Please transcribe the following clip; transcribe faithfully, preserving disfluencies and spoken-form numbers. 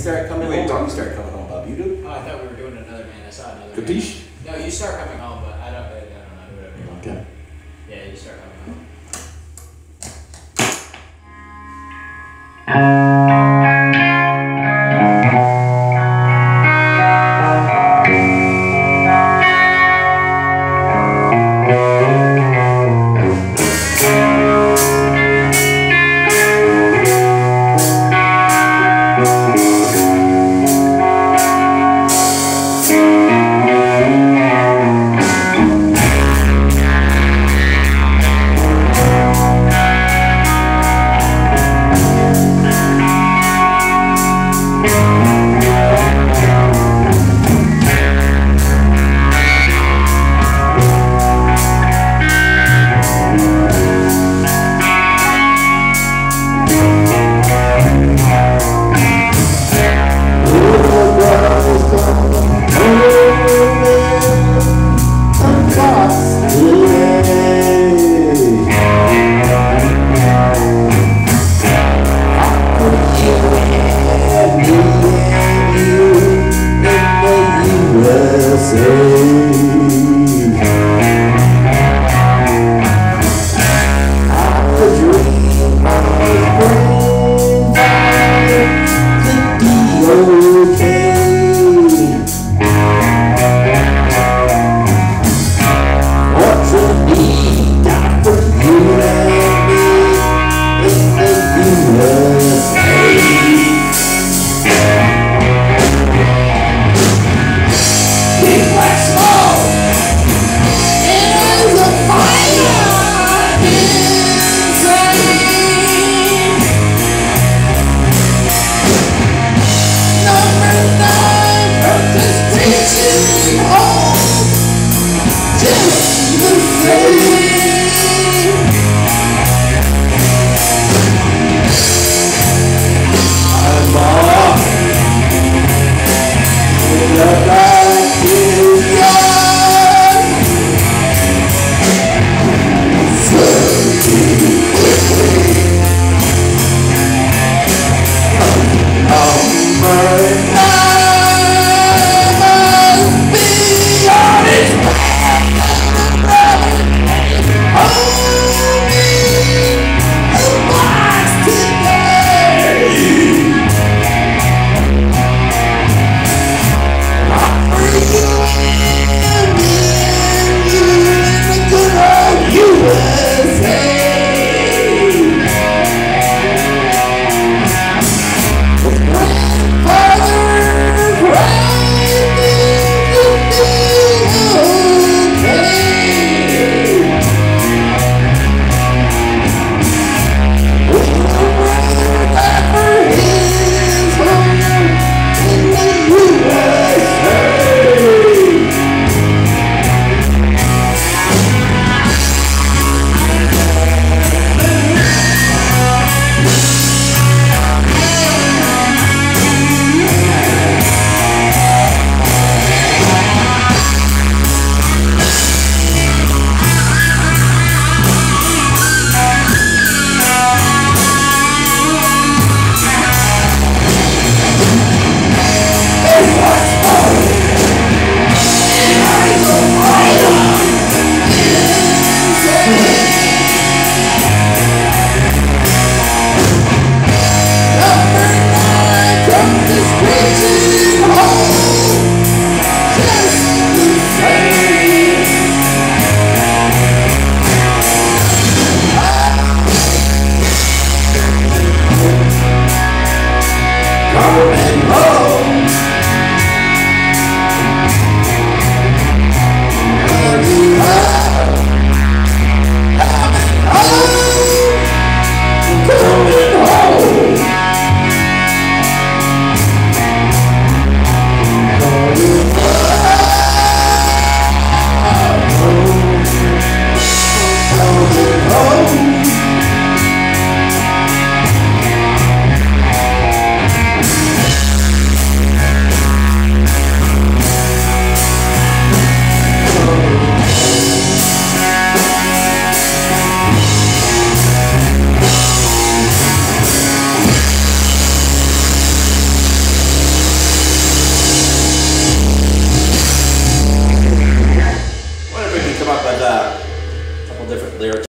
start coming Wait, home. don't you start coming home, Bob? You do? Oh, I thought we were doing another man. I saw another Kadish? man. No, you start coming home, but I don't, I don't know. Do whatever you want. Okay. Yeah, you start coming home. come up with uh, a couple different lyrics.